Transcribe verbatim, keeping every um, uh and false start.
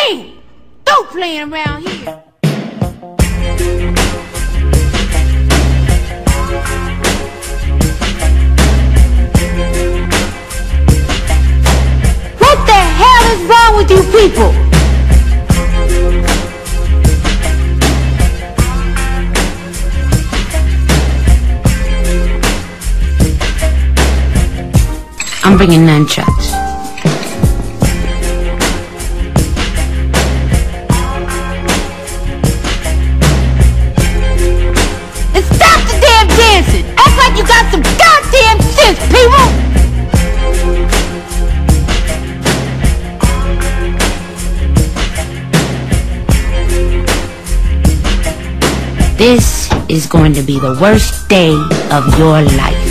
Hey! Don't playing around here. What the hell is wrong with you people? I'm bringing nunchucks. And stop the damn dancing! Act like you got some goddamn sense, people! This is going to be the worst day of your life.